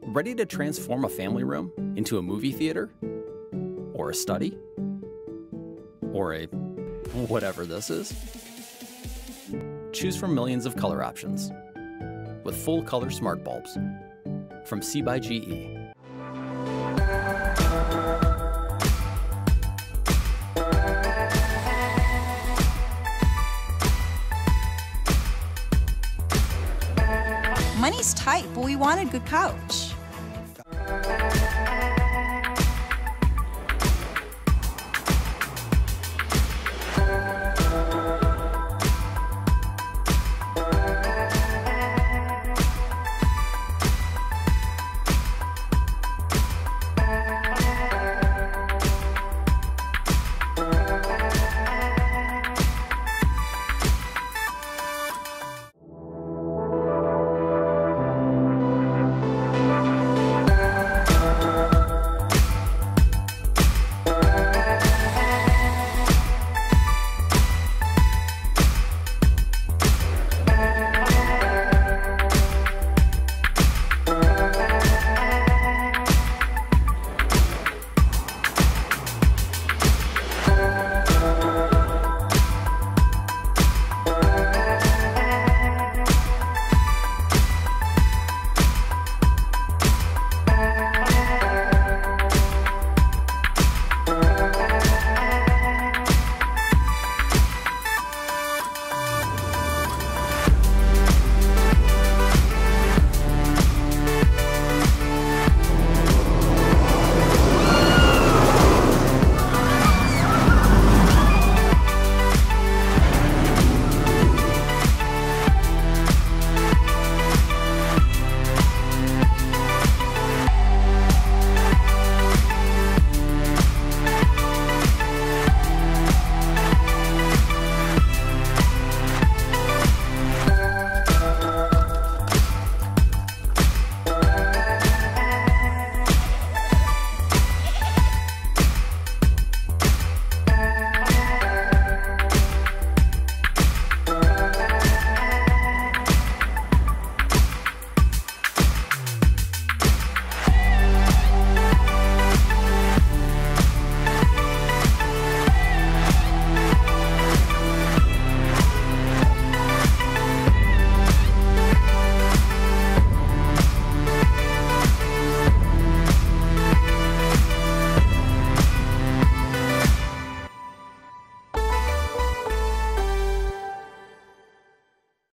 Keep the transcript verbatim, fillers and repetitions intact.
Ready to transform a family room into a movie theater? Or a study? Or a whatever this is? Choose from millions of color options with full color smart bulbs from C by G E. Money's tight, but we want a good couch.